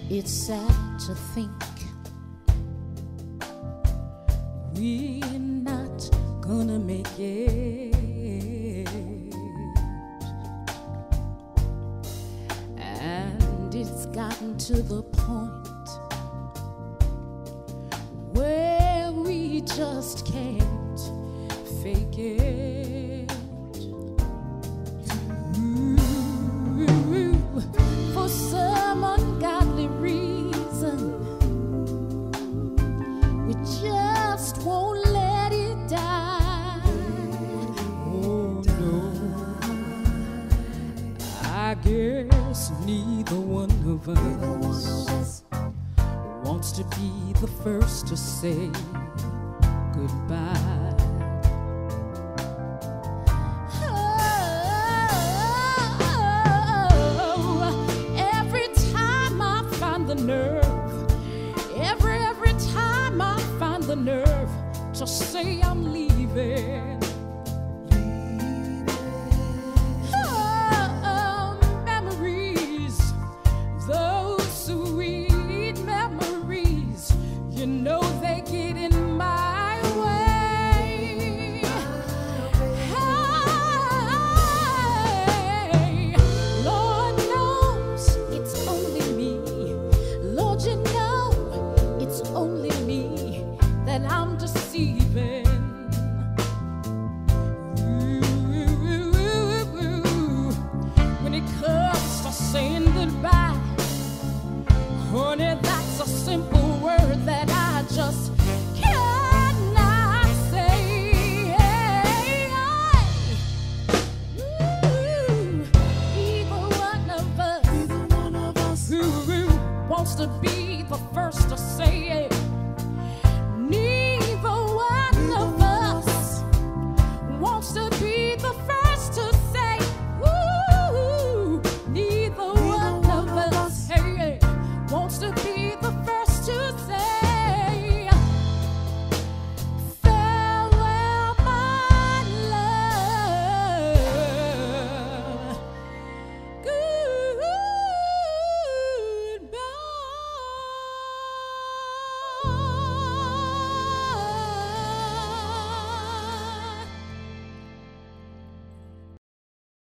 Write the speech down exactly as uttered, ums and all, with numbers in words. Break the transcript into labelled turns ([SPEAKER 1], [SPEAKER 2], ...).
[SPEAKER 1] It's sad to think we're not gonna make it, and it's gotten to the point where we just can't fake it. Ooh, for some ungodly reason, we just won't let it die. Oh no, I guess neither one of us wants to be the first to say goodbye. Nerve, every every time I find the nerve to say I'm leaving. Oh, memories, those sweet memories, you know they get in my way. Hey, Lord knows it's only me. Lord, you know it's only me that I'm deceiving. Ooh, when it comes to saying goodbye, honey, that's a simple word that I just cannot say. Ooh, either one of us, either one of us, ooh, wants to be the first to say it.